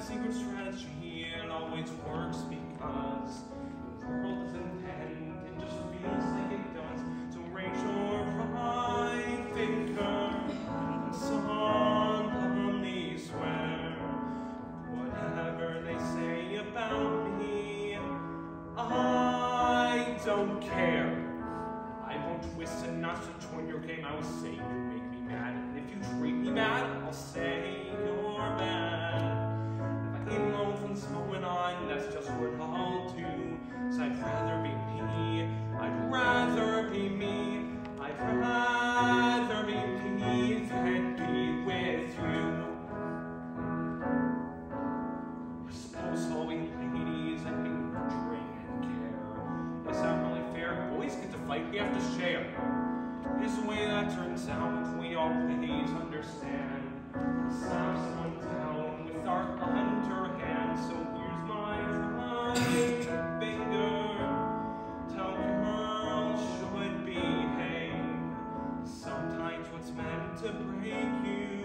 secret strategy, it always works because the world doesn't end, it just feels like it does. So raise your right finger and solemnly swear, whatever they say about me, I don't care. I won't twist and not to join your game. I will say you make me mad, and if you treat me bad, I'll say you're bad. If I get alone from this moment on, that's just what I'll do. So I'd rather be me. I'd rather be me. I'd rather be me than be with you. You're supposed to all be ladies and be nurturing and care. Is that really fair? Boys get to fight, we have to share. It's the way that turns out if we always understand. Slap someone down with our underhand. So here's my right finger. Tell girls should behave. Sometimes what's meant to break you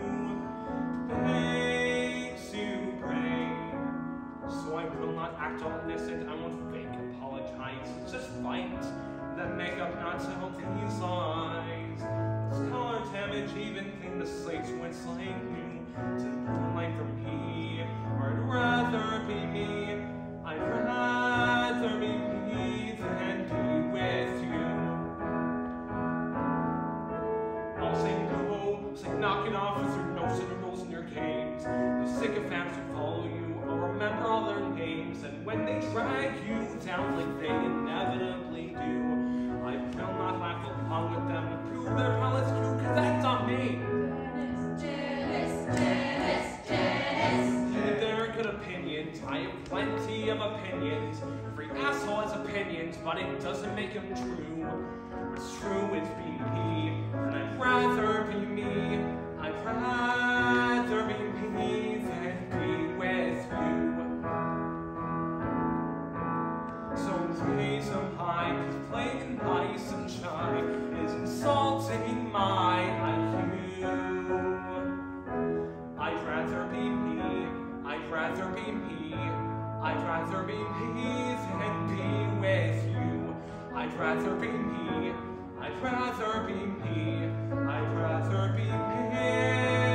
makes you break. So I will not act all innocent. I won't fake apologize. Just fight. Then make up not tell these lies. This color damage, even clean the slates when it's like new. To moonlight for me, or I'd rather be me. I'd rather be me than be with you. I'll say no, say knock it off with your notes and your rules and your games. The sycophants who follow you, I'll remember all their names. And when they drag you down like they inevitably do, I will not laugh along with them to prove their palace true, cause that's on me. They're good opinions, I have plenty of opinions. Every asshole has opinions, but it doesn't make them true. What's true is be me, and I'd rather be me. I'd rather be me than be with you. So raise them high, cause playing nice and shy is insulting my IQ. I'd rather be me, I'd rather be me, I'd rather be me than be with you. I'd rather be me, I'd rather be me, I'd rather be me.